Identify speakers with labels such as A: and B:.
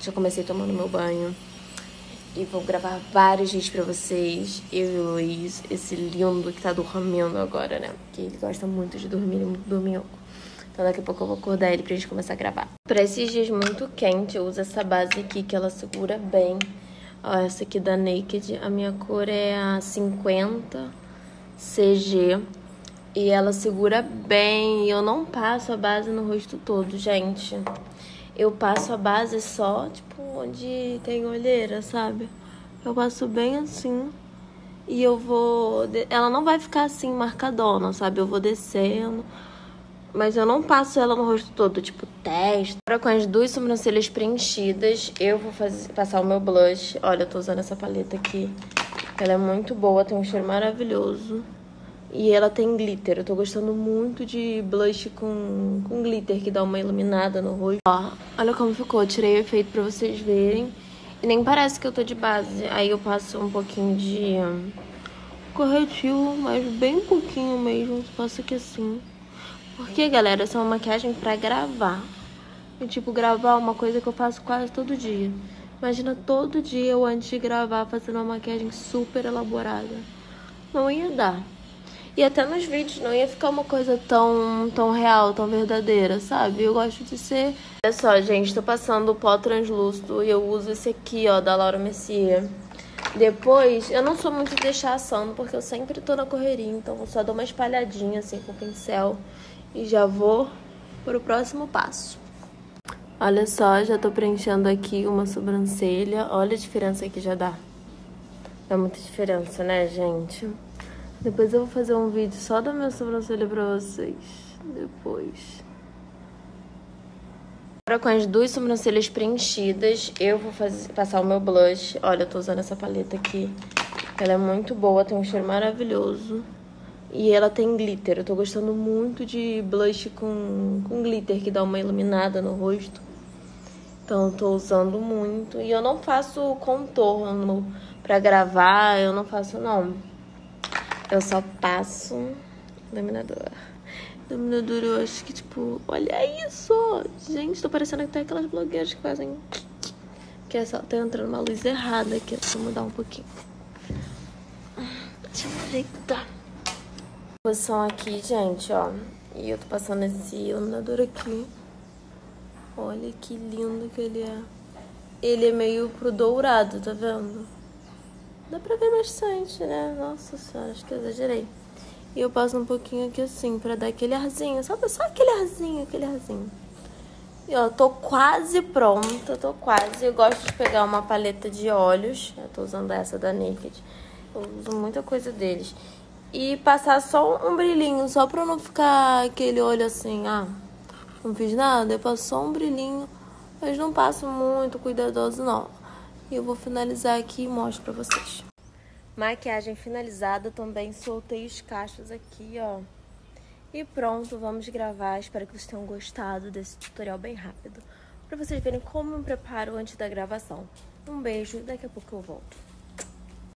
A: Já comecei tomando meu banho. E vou gravar vários vídeos pra vocês. Eu e o Luiz, esse lindo que tá dormindo agora, né? Porque ele gosta muito de dormir, ele é muito dorminhoco. Então daqui a pouco eu vou acordar ele pra gente começar a gravar. Pra esses dias muito quentes, eu uso essa base aqui que ela segura bem. Ó, essa aqui da Naked. A minha cor é a 50 CG. E ela segura bem. E eu não passo a base no rosto todo, gente. Eu passo a base só, tipo, onde tem olheira, sabe? Eu passo bem assim. E eu vou... Ela não vai ficar assim, marcadona, sabe? Eu vou descendo. Mas eu não passo ela no rosto todo, tipo, testa. Agora com as duas sobrancelhas preenchidas, eu vou passar o meu blush. Olha, eu tô usando essa paleta aqui. Ela é muito boa, tem um cheiro maravilhoso. E ela tem glitter. Eu tô gostando muito de blush com glitter, que dá uma iluminada no rosto. Ó, olha como ficou. Eu tirei o efeito pra vocês verem. E nem parece que eu tô de base. Aí eu passo um pouquinho de corretivo, mas bem pouquinho mesmo. Passo aqui assim. Porque, galera, essa é uma maquiagem pra gravar. E, tipo, gravar é uma coisa que eu faço quase todo dia. Imagina todo dia eu, antes de gravar, fazendo uma maquiagem super elaborada. Não ia dar. E até nos vídeos não ia ficar uma coisa tão real, tão verdadeira, sabe? Eu gosto de ser... Olha só, gente, tô passando o pó translúcido e eu uso esse aqui, ó, da Laura Mercier. Depois, eu não sou muito de deixar assando, porque eu sempre tô na correria, então eu só dou uma espalhadinha, assim, com o pincel. E já vou pro próximo passo. Olha só, já tô preenchendo aqui uma sobrancelha. Olha a diferença que já dá. Dá muita diferença, né, gente? Depois eu vou fazer um vídeo só da minha sobrancelha pra vocês. Depois. Agora com as duas sobrancelhas preenchidas, eu vou passar o meu blush. Olha, eu tô usando essa paleta aqui. Ela é muito boa, tem um cheiro maravilhoso. E ela tem glitter. Eu tô gostando muito de blush com glitter, que dá uma iluminada no rosto. Então eu tô usando muito. E eu não faço contorno pra gravar, eu não faço não. Eu só passo iluminador. Iluminador, eu acho que, tipo... Olha isso! Gente, tô parecendo até aquelas blogueiras que fazem... Que é só... Tá entrando uma luz errada aqui. Deixa eu mudar um pouquinho. Deixa eu ajeitar. Posição aqui, gente, ó. E eu tô passando esse iluminador aqui. Olha que lindo que ele é. Ele é meio pro dourado, tá vendo? Dá pra ver bastante, né? Nossa senhora, acho que eu exagerei. E eu passo um pouquinho aqui assim, pra dar aquele arzinho. Sabe? Só aquele arzinho, aquele arzinho. E ó, tô quase pronta, tô quase. Eu gosto de pegar uma paleta de olhos. Eu tô usando essa da Naked. Eu uso muita coisa deles. E passar só um brilhinho, só pra não ficar aquele olho assim, ah, não fiz nada. Eu passo só um brilhinho, mas não passo muito cuidadoso, não. E eu vou finalizar aqui e mostro pra vocês. Maquiagem finalizada, também soltei os cachos aqui, ó. E pronto, vamos gravar. Espero que vocês tenham gostado desse tutorial bem rápido, pra vocês verem como eu me preparo antes da gravação. Um beijo, daqui a pouco eu volto.